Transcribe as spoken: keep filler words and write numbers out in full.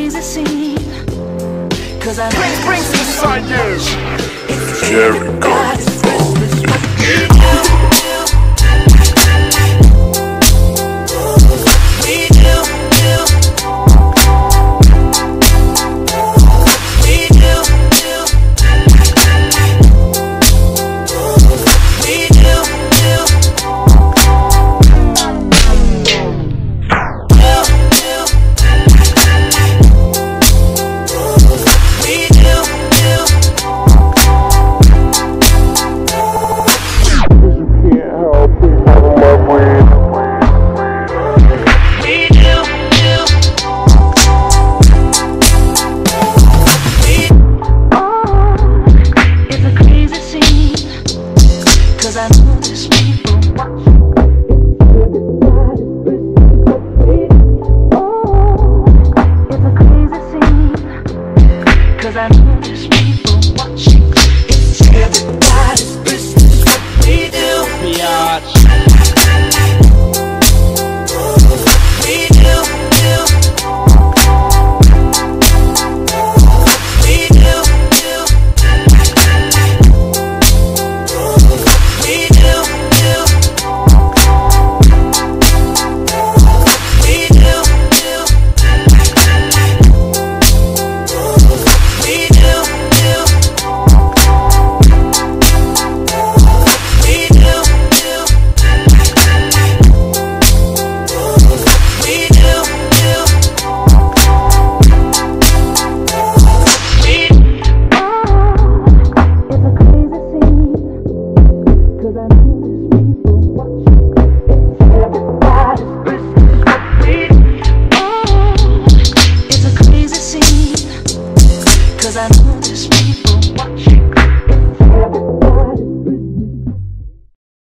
crazy scene. Cause I Bring, bring to the side, you. Jericho. Cause I know there's people watching. It's a crazy scene. Cause I know there's people watching. It's everybody's business what we do. Biatch. We do, do. We do, do. Cause I know there's people